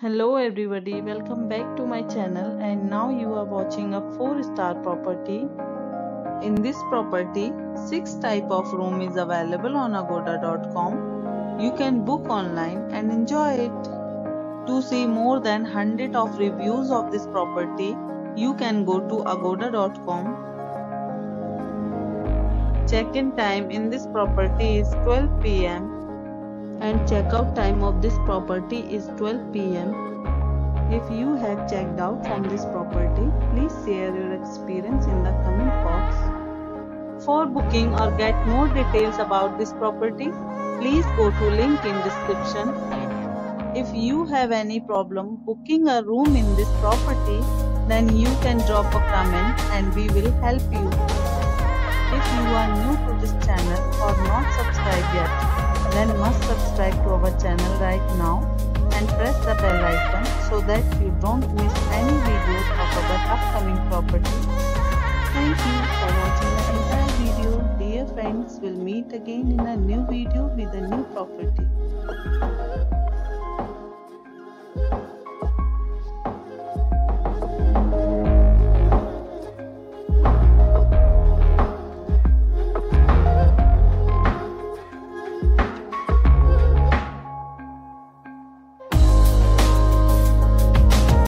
Hello everybody, welcome back to my channel, and now you are watching a 4-star property. In this property, 6 type of room is available on agoda.com. You can book online and enjoy it. To see more than 100 of reviews of this property, you can go to agoda.com. Check-in time in this property is 12 p.m. and checkout time of this property is 12 p.m. If you have checked out from this property, please share your experience in the comment box. For booking or get more details about this property, please go to link in description. If you have any problem booking a room in this property, then you can drop a comment and we will help you. If you are new to this channel or not subscribed yet, then must subscribe to our channel right now and press the bell icon so that you don't miss any videos of our upcoming property. Thank you for watching the entire video. Dear friends, we'll meet again in a new video with a new property.